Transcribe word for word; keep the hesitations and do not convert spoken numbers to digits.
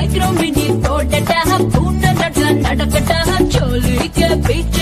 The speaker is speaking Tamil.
சீக்கிரம் மினி போட்டா பூண்ட நட நடக்கட்டா சோலிக்க பீச்ச